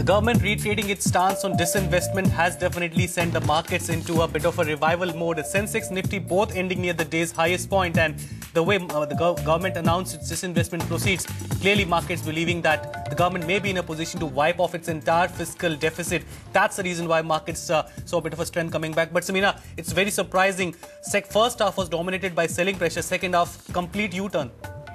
The government reiterating its stance on disinvestment has definitely sent the markets into a bit of a revival mode. The Sensex Nifty both ending near the day's highest point, and the way the government announced its disinvestment proceeds, clearly markets believing that the government may be in a position to wipe off its entire fiscal deficit. That's the reason why markets saw a bit of a strength coming back. But Samina, it's very surprising. First half was dominated by selling pressure, second half complete U-turn.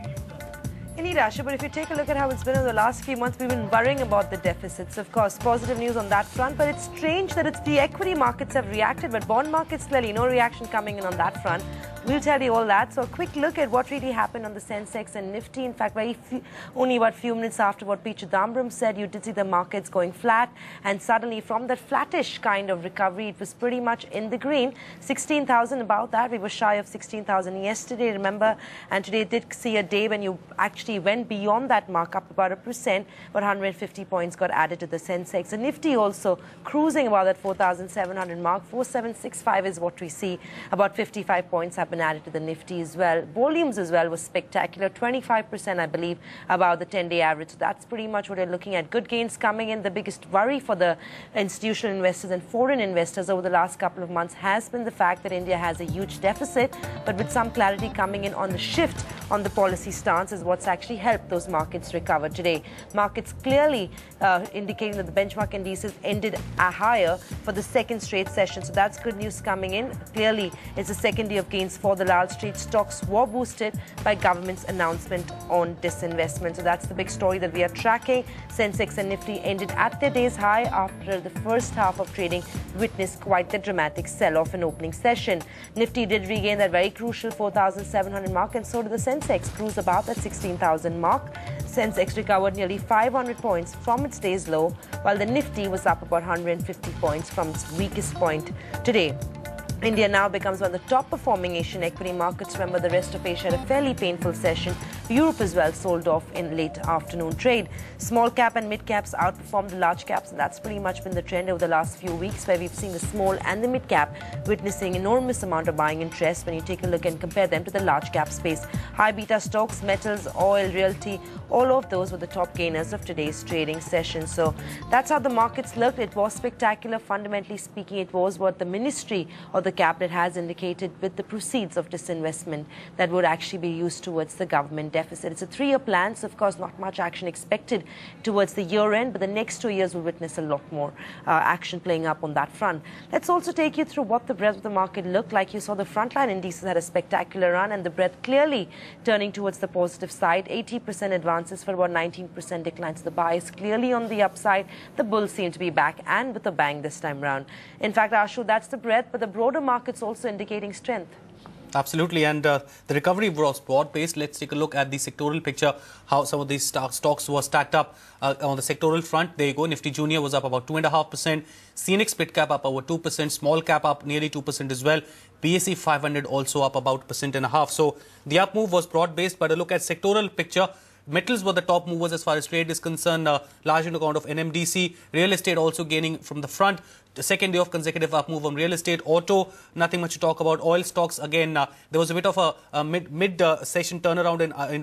Indeed, Asha, but if you take a look at how it's been over the last few months, we've been worrying about the deficits. Of course, positive news on that front, but it's strange that it's the equity markets have reacted, but bond markets, clearly no reaction coming in on that front. We'll tell you all that. So a quick look at what really happened on the Sensex and Nifty. In fact, only about a few minutes after what P. Chidambaram said, you did see the markets going flat, and suddenly from that flattish kind of recovery, it was pretty much in the green. 16,000, about that. We were shy of 16,000 yesterday, remember, and today did see a day when you actually went beyond that mark, up about 1%, but 150 points got added to the Sensex. The Nifty also cruising about that 4,700 mark. 4,765 is what we see. About 55 points have been added to the Nifty as well. Volumes as well was spectacular. 25%, I believe, about the 10-day average. So that's pretty much what we're looking at. Good gains coming in. The biggest worry for the institutional investors and foreign investors over the last couple of months has been the fact that India has a huge deficit, but with some clarity coming in on the shift on the policy stance is what's actually helped those markets recover today. Markets clearly indicating that the benchmark indices ended higher for the second straight session. So that's good news coming in. Clearly, it's the second day of gains for the Wall Street. Stocks were boosted by government's announcement on disinvestment. So that's the big story that we are tracking. Sensex and Nifty ended at their day's high after the first half of trading witnessed quite the dramatic sell-off in opening session. Nifty did regain that very crucial 4,700 mark, and so did the Sensex, cruise about that 16,000 mark. Sensex recovered nearly 500 points from its day's low, while the Nifty was up about 150 points from its weakest point today. India now becomes one of the top performing Asian equity markets. Remember, the rest of Asia had a fairly painful session. Europe as well sold off in late afternoon trade. Small cap and mid caps outperformed the large caps, and that's pretty much been the trend over the last few weeks, where we've seen the small and the mid cap witnessing enormous amount of buying interest when you take a look and compare them to the large cap space. High beta stocks, metals, oil, realty, all of those were the top gainers of today's trading session. So that's how the markets looked. It was spectacular. Fundamentally speaking, it was what the ministry or the cabinet has indicated with the proceeds of disinvestment that would actually be used towards the government deficit. It's a 3-year plan, so of course not much action expected towards the year end, but the next 2 years will witness a lot more action playing up on that front. Let's also take you through what the breadth of the market looked like. You saw the frontline indices had a spectacular run, and the breadth clearly turning towards the positive side. 80% advances for about 19% declines. The buy is clearly on the upside. The bulls seem to be back, and with a bang this time round. In fact, Ashu, that's the breadth, but the broader markets also indicating strength. Absolutely, and the recovery was broad-based. Let's take a look at the sectoral picture, how some of these stocks were stacked up on the sectoral front. There you go. Nifty Junior was up about 2.5%. Scenic Split Cap up over 2%. Small Cap up nearly 2% as well. BSE 500 also up about 1.5%. So the up move was broad-based, but a look at sectoral picture. Metals were the top movers as far as trade is concerned, large on account of NMDC. Real estate also gaining from the front. The second day of consecutive up move on real estate. Auto, nothing much to talk about. Oil stocks, again, there was a bit of a mid-session turnaround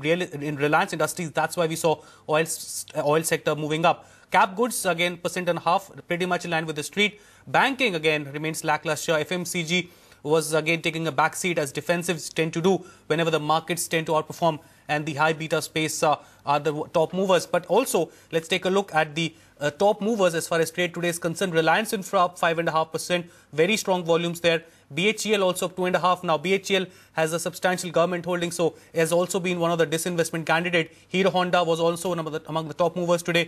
in Reliance Industries. That's why we saw oil sector moving up. Cap goods, again, 1.5%, pretty much in line with the street. Banking, again, remains lackluster. FMCG was again taking a backseat, as defensives tend to do whenever the markets tend to outperform, and the high beta space are the top movers. But also, let's take a look at the top movers as far as trade today is concerned. Reliance Infra up 5.5%, very strong volumes there. BHEL also up 2.5%. Now, BHEL has a substantial government holding, so has also been one of the disinvestment candidate. Hero Honda was also among the top movers today.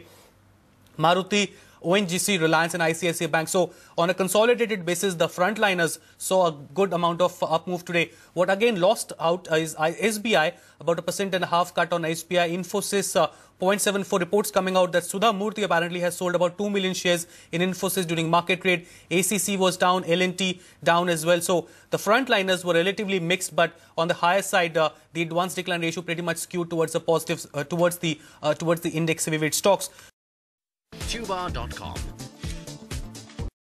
Maruti, ONGC, Reliance and ICICI Bank. So on a consolidated basis, the frontliners saw a good amount of up move today. What again lost out is SBI, about 1.5% cut on SBI. Infosys, 0.74. Reports coming out that Sudha Murthy apparently has sold about 2 million shares in Infosys during market trade. ACC was down, L&T down as well. So the frontliners were relatively mixed, but on the higher side, the advance decline ratio pretty much skewed towards the positives, towards the index heavyweight stocks. Tubar.com,